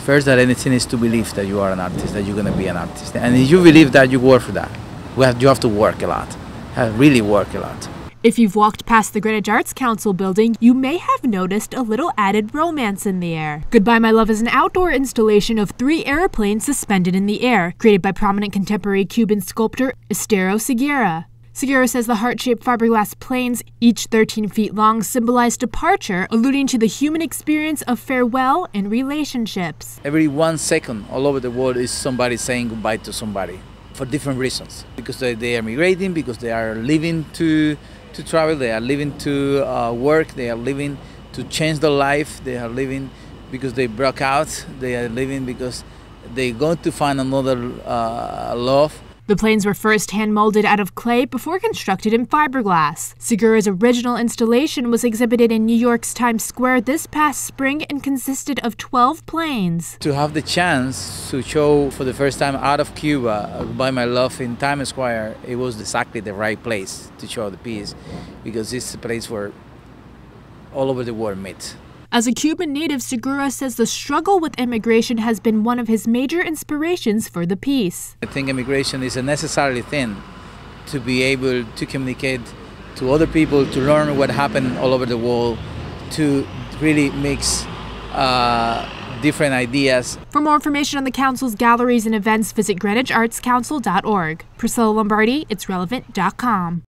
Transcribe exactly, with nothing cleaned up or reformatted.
First, that anything is to believe that you are an artist, that you're going to be an artist. And if you believe that, you work for that. We have, you have to work a lot, have really work a lot. If you've walked past the Greenwich Arts Council building, you may have noticed a little added romance in the air. Goodbye My Love is an outdoor installation of three airplanes suspended in the air, created by prominent contemporary Cuban sculptor Estero Seguera. Seguera says the heart-shaped fiberglass planes, each thirteen feet long, symbolize departure, alluding to the human experience of farewell and relationships. Every one second all over the world is somebody saying goodbye to somebody for different reasons. Because they, they are migrating, because they are leaving to, to travel, they are leaving to uh, work, they are leaving to change their life, they are leaving because they broke out, they are leaving because they're going to find another uh, love. The planes were first hand-molded out of clay before constructed in fiberglass. Seguera's original installation was exhibited in New York's Times Square this past spring and consisted of twelve planes. To have the chance to show for the first time out of Cuba, Goodbye My Love in Times Square, it was exactly the right place to show the piece, because it's a place where all over the world meet. As a Cuban native, Seguera says the struggle with immigration has been one of his major inspirations for the piece. I think immigration is a necessary thing to be able to communicate to other people, to learn what happened all over the world, to really mix uh, different ideas. For more information on the Council's galleries and events, visit Greenwich Arts Council dot org. Priscilla Lombardi, its relevant dot com.